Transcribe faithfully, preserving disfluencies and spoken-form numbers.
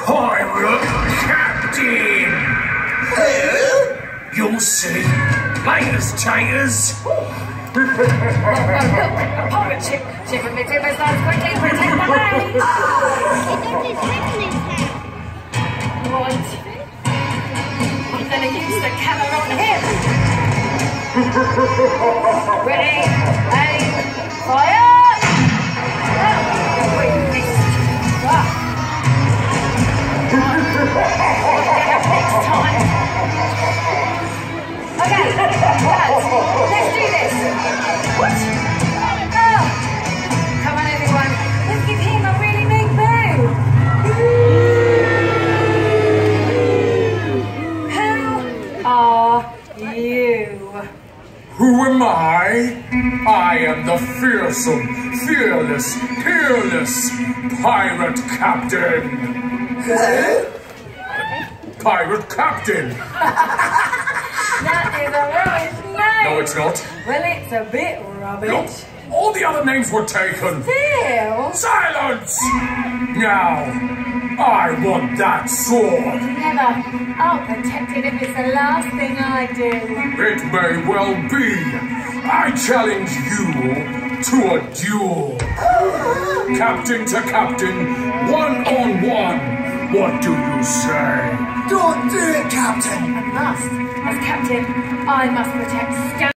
Pirate Captain! You'll see. Laters, taters. A pirate ship. Ship and midfield starts quickly. Protect the lane. Right. I'm going to use the camera on him. Ready, aim, fire! Oh, we missed. Ah. Next time. Okay, lads, let's do this. What? Oh. Come on, everyone. Let's give him a really big boo. Who are you? Who am I? I am the fearsome, fearless, peerless Pirate Captain. Pirate Captain. That is a rubbish name. No, it's not. Well, it's a bit rubbish. No, all the other names were taken. Still? Silence! Now, I want that sword. Never. I'll protect it if it's the last thing I do. It may well be. I challenge you to a duel. Captain to captain, one on one. What do you say? Don't do it, Captain! I must. As captain, I must protect Scan.